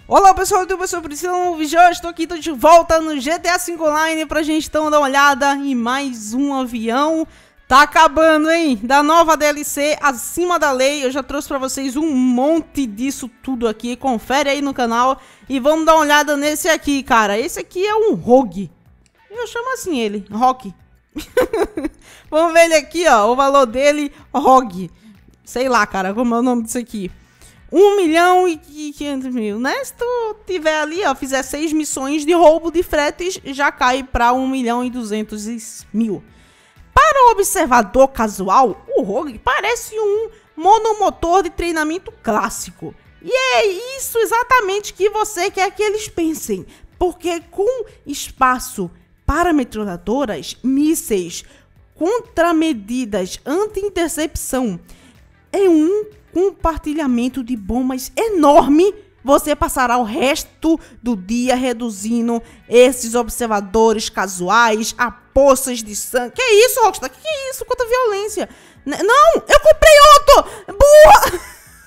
Olá pessoal, eu sou Priscila Vijão, estou aqui, tô de volta no GTA V Online pra gente então dar uma olhada em mais um avião. Tá acabando, hein? Da nova DLC Acima da Lei, eu já trouxe pra vocês um monte disso tudo aqui, confere aí no canal. E vamos dar uma olhada nesse aqui, cara, esse aqui é um Rogue. Eu chamo assim ele, Rock. Vamos ver ele aqui, ó, o valor dele, Rogue. Sei lá, cara, como é o nome disso aqui. 1.500.000, né? Se tu tiver ali, ó, fizer 6 missões de roubo de fretes, já cai pra 1.200.000. Para o observador casual, o Rogue parece um monomotor de treinamento clássico. E é isso exatamente que você quer que eles pensem. Porque com espaço para metralhadoras, mísseis, contramedidas, anti-intercepção, é um compartilhamento de bombas enorme, você passará o resto do dia reduzindo esses observadores casuais a poças de sangue. Que isso, Rockstar? Que é isso? Quanta violência! Não! Eu comprei outro! Burra!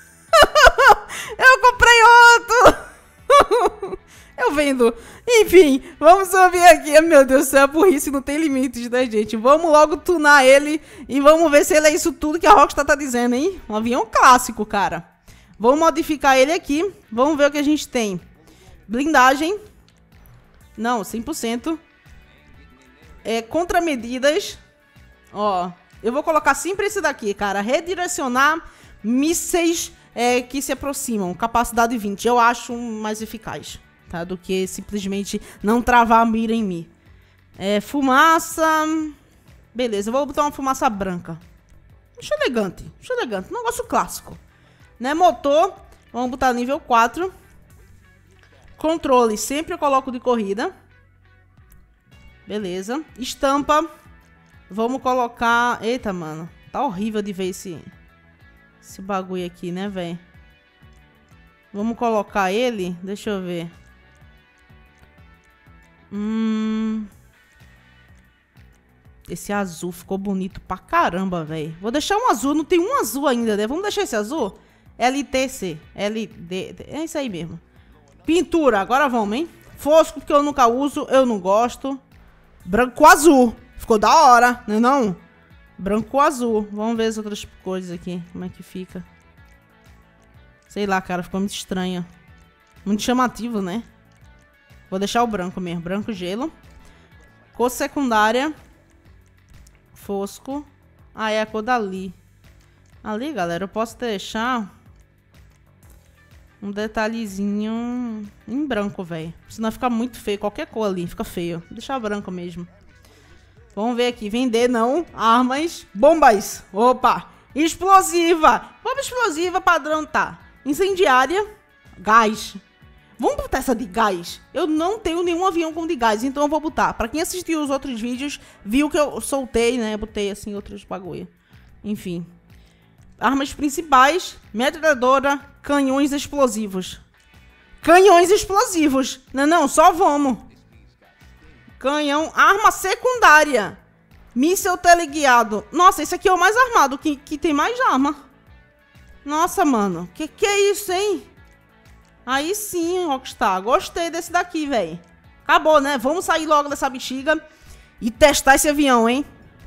Eu comprei outro! Eu vendo. Enfim, vamos ouvir aqui. Meu Deus do céu, a burrice não tem limites, né, gente? Vamos logo tunar ele e vamos ver se ele é isso tudo que a Rockstar tá dizendo, hein? Um avião clássico, cara. Vamos modificar ele aqui. Vamos ver o que a gente tem. Blindagem. Não, 100%. Contramedidas. Ó, eu vou colocar sempre esse daqui, cara. Redirecionar mísseis que se aproximam. Capacidade 20. Eu acho mais eficaz. Tá, do que simplesmente não travar a mira em mim. Fumaça. Beleza, eu vou botar uma fumaça branca. Acho elegante. Negócio clássico. Né, motor. Vamos botar nível 4. Controle, sempre eu coloco de corrida. Beleza. Estampa. Vamos colocar... Eita, mano. Tá horrível de ver esse bagulho aqui, né, velho? Vamos colocar ele. Deixa eu ver. Esse azul ficou bonito pra caramba, velho. Vou deixar um azul, não tem um azul ainda, né? Vamos deixar esse azul? LTC, LD, é isso aí mesmo. Pintura, agora vamos, hein? Fosco, porque eu nunca uso, eu não gosto. Branco com azul, ficou da hora, não é não? Branco com azul, vamos ver as outras coisas aqui, como é que fica. Sei lá, cara, ficou muito estranho. Muito chamativo, né? Vou deixar o branco mesmo. Branco gelo. Cor secundária. Fosco. Ah, é a cor dali. Ali, galera, eu posso deixar um detalhezinho em branco, velho. Senão fica muito feio. Qualquer cor ali fica feio. Vou deixar branco mesmo. Vamos ver aqui. Vender não. Armas. Bombas. Opa. Explosiva. Bomba explosiva padrão tá. Incendiária. Gás. Vamos botar essa de gás? Eu não tenho nenhum avião com de gás, então eu vou botar. Pra quem assistiu os outros vídeos, viu que eu soltei, né? Botei, assim, outros bagulho. Enfim. Armas principais. Metralhadora. Canhões explosivos. Canhões explosivos. Não, só vamos. Canhão. Arma secundária. Míssel teleguiado. Nossa, esse aqui é o mais armado, que tem mais arma. Nossa, mano. Que é isso, hein? Aí sim, Rockstar. Gostei desse daqui, velho. Acabou, né? Vamos sair logo dessa bexiga e testar esse avião, hein?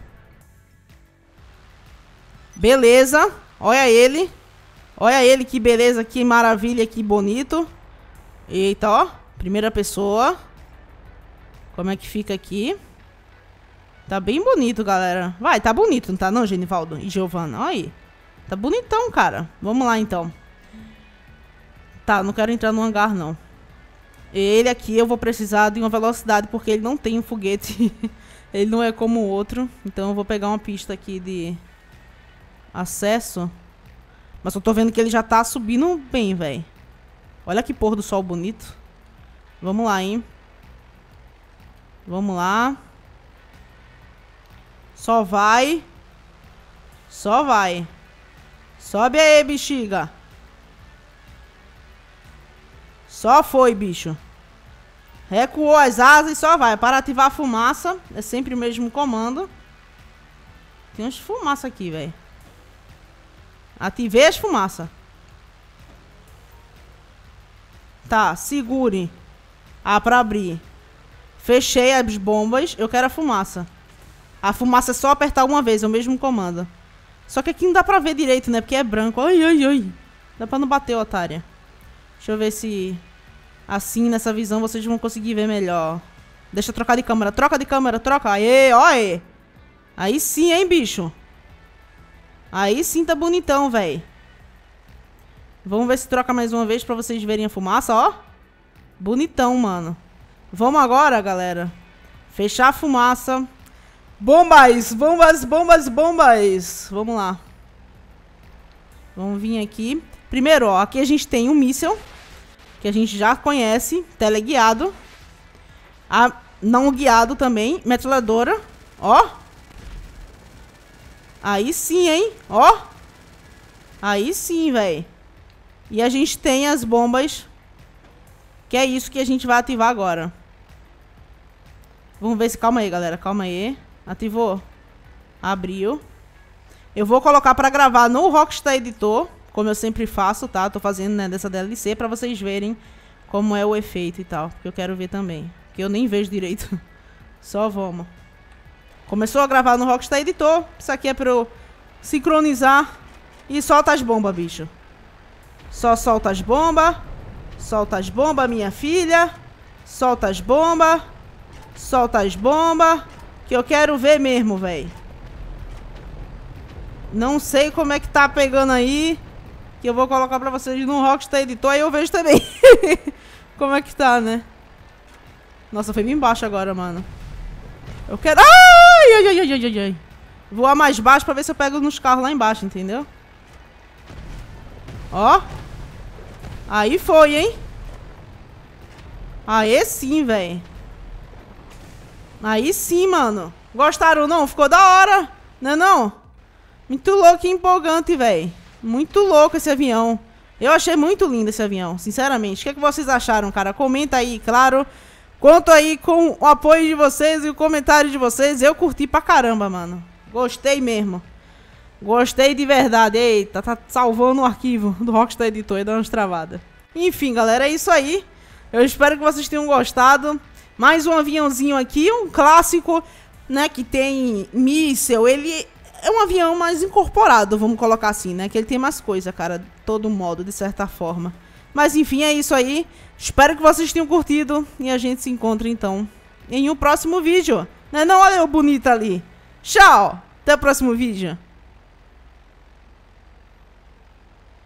Beleza. Olha ele. Olha ele, que beleza, que maravilha, que bonito. Eita, ó. Primeira pessoa. Como é que fica aqui? Tá bem bonito, galera. Vai, tá bonito, não tá não, Genivaldo e Giovana? Olha aí. Tá bonitão, cara. Vamos lá, então. Tá, não quero entrar no hangar, não. Ele aqui eu vou precisar de uma velocidade, porque ele não tem um foguete. Ele não é como o outro. Então eu vou pegar uma pista aqui de acesso. Mas eu tô vendo que ele já tá subindo bem, velho. Olha que pôr do sol bonito. Vamos lá, hein. Vamos lá. Só vai. Só vai. Sobe aí, bexiga. Só foi, bicho. Recuou as asas e só vai. Para ativar a fumaça. É sempre o mesmo comando. Tem uns fumaça aqui, velho. Ativei as fumaças. Tá, segure. Ah, pra abrir. Fechei as bombas. Eu quero a fumaça. A fumaça é só apertar uma vez, é o mesmo comando. Só que aqui não dá pra ver direito, né? Porque é branco. Ai, ai, ai. Dá pra não bater, otária. Deixa eu ver se... Assim, nessa visão, vocês vão conseguir ver melhor. Deixa eu trocar de câmera. Troca de câmera, troca. Aê, ó aí. Aí sim, hein, bicho. Aí sim tá bonitão, velho. Vamos ver se troca mais uma vez pra vocês verem a fumaça, ó. Bonitão, mano. Vamos agora, galera. Fechar a fumaça. Bombas, bombas, bombas, bombas. Vamos lá. Vamos vir aqui. Primeiro, ó, aqui a gente tem um míssil. Que a gente já conhece. Teleguiado. Não guiado também. Metralhadora. Ó. Aí sim, hein. Ó. Aí sim, velho. E a gente tem as bombas. Que é isso que a gente vai ativar agora. Vamos ver se... Calma aí, galera. Calma aí. Ativou. Abriu. Eu vou colocar pra gravar no Rockstar Editor. Como eu sempre faço, tá? Tô fazendo, né, dessa DLC pra vocês verem como é o efeito e tal. Porque eu quero ver também. Que eu nem vejo direito. Só vamos. Começou a gravar no Rockstar Editor. Isso aqui é pra eu sincronizar. E solta as bombas, bicho. Só solta as bombas. Solta as bombas, minha filha. Solta as bombas. Solta as bombas. Que eu quero ver mesmo, velho. Não sei como é que tá pegando aí. Que eu vou colocar pra vocês no Rockstar Editor. Aí eu vejo também. Como é que tá, né? Nossa, foi bem baixo agora, mano. Eu quero... Ai, ai, ai, ai, ai, ai. Voar mais baixo pra ver se eu pego nos carros lá embaixo, entendeu? Ó. Aí foi, hein? Aí sim, velho. Aí sim, mano. Gostaram não? Ficou da hora, né não? Muito louco e empolgante, velho. Muito louco esse avião. Eu achei muito lindo esse avião, sinceramente. O que é que vocês acharam, cara? Comenta aí, claro. Conto aí com o apoio de vocês e o comentário de vocês. Eu curti pra caramba, mano. Gostei mesmo. Gostei de verdade. Eita, tá salvando o arquivo do Rockstar Editor e dando umas travadas. Enfim, galera, é isso aí. Eu espero que vocês tenham gostado. Mais um aviãozinho aqui, um clássico, né, que tem míssil. Ele é um avião mais incorporado, vamos colocar assim, né, que ele tem mais coisa, cara, todo modo, de certa forma. Mas enfim, é isso aí. Espero que vocês tenham curtido e a gente se encontra, então, em um próximo vídeo. Né não? Olha o bonito ali. Tchau! Até o próximo vídeo.